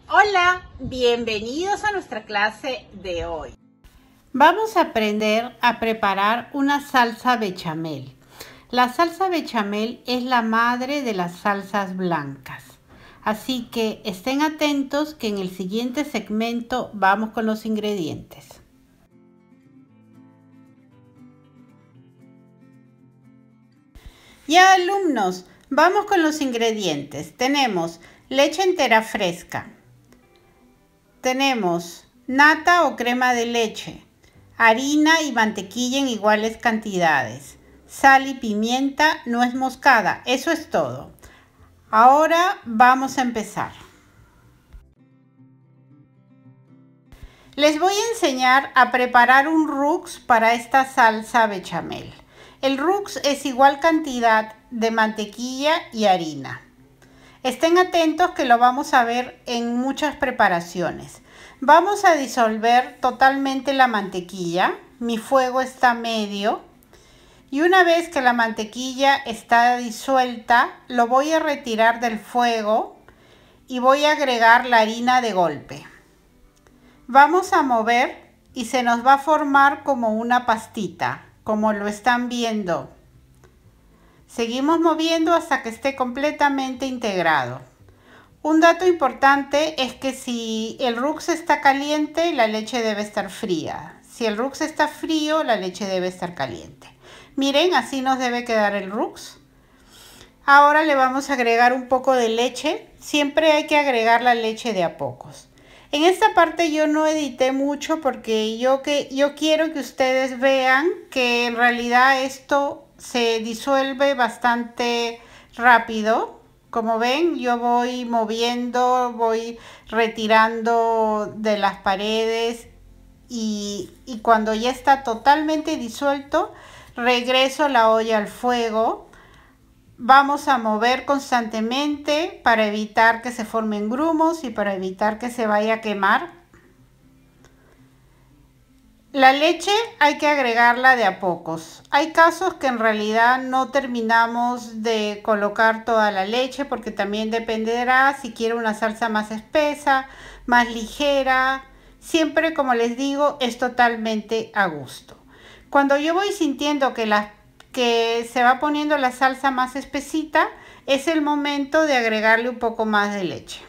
Hola, bienvenidos a nuestra clase de hoy. Vamos a aprender a preparar una salsa bechamel. La salsa bechamel es la madre de las salsas blancas. Así que estén atentos que en el siguiente segmento vamos con los ingredientes. Ya, alumnos, vamos con los ingredientes. Tenemos leche entera fresca. Tenemos nata o crema de leche, harina y mantequilla en iguales cantidades, sal y pimienta, nuez moscada. Eso es todo. Ahora vamos a empezar. Les voy a enseñar a preparar un roux para esta salsa bechamel. El roux es igual cantidad de mantequilla y harina. Estén atentos que lo vamos a ver en muchas preparaciones. Vamos a disolver totalmente la mantequilla. Mi fuego está medio. Y una vez que la mantequilla está disuelta, lo voy a retirar del fuego y voy a agregar la harina de golpe. Vamos a mover y se nos va a formar como una pastita, como lo están viendo. Seguimos moviendo hasta que esté completamente integrado. Un dato importante es que si el roux está caliente, la leche debe estar fría. Si el roux está frío, la leche debe estar caliente. Miren, así nos debe quedar el roux. Ahora le vamos a agregar un poco de leche. Siempre hay que agregar la leche de a pocos. En esta parte yo no edité mucho porque yo quiero que ustedes vean que en realidad esto se disuelve bastante rápido. Como ven, yo voy moviendo, voy retirando de las paredes y cuando ya está totalmente disuelto, regreso la olla al fuego. Vamos a mover constantemente para evitar que se formen grumos y para evitar que se vaya a quemar. La leche hay que agregarla de a pocos. Hay casos que en realidad no terminamos de colocar toda la leche porque también dependerá si quiere una salsa más espesa, más ligera. Siempre, como les digo, es totalmente a gusto. Cuando yo voy sintiendo que se va poniendo la salsa más espesita, es el momento de agregarle un poco más de leche.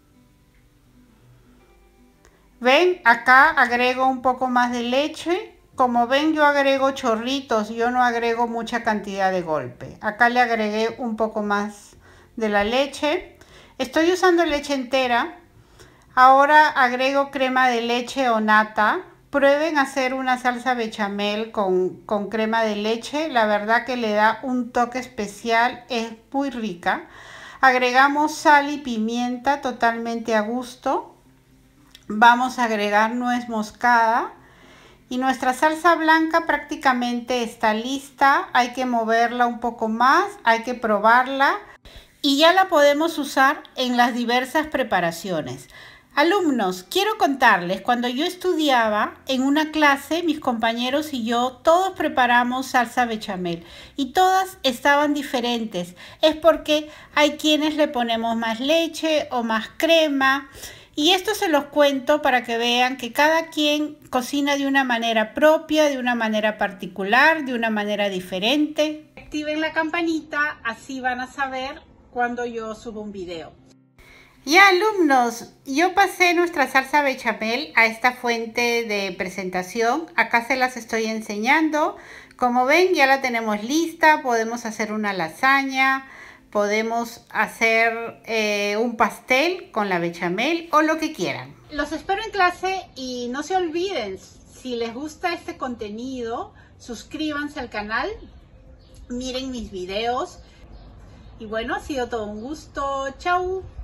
¿Ven? Acá agrego un poco más de leche. Como ven, yo agrego chorritos, yo no agrego mucha cantidad de golpe. Acá le agregué un poco más de la leche. Estoy usando leche entera. Ahora agrego crema de leche o nata. Prueben hacer una salsa bechamel con crema de leche. La verdad que le da un toque especial, es muy rica. Agregamos sal y pimienta totalmente a gusto. Vamos a agregar nuez moscada y nuestra salsa blanca prácticamente está lista. Hay que moverla un poco más, hay que probarla y ya la podemos usar en las diversas preparaciones. Alumnos, quiero contarles, cuando yo estudiaba en una clase, mis compañeros y yo, todos preparamos salsa bechamel y todas estaban diferentes. Es porque hay quienes le ponemos más leche o más crema. Y esto se los cuento para que vean que cada quien cocina de una manera propia, de una manera particular, de una manera diferente. Activen la campanita, así van a saber cuando yo subo un video. Ya, alumnos, yo pasé nuestra salsa bechamel a esta fuente de presentación. Acá se las estoy enseñando. Como ven, ya la tenemos lista. Podemos hacer una lasaña. Podemos hacer un pastel con la bechamel o lo que quieran. Los espero en clase y no se olviden, si les gusta este contenido, suscríbanse al canal, miren mis videos. Y bueno, ha sido todo un gusto. Chau.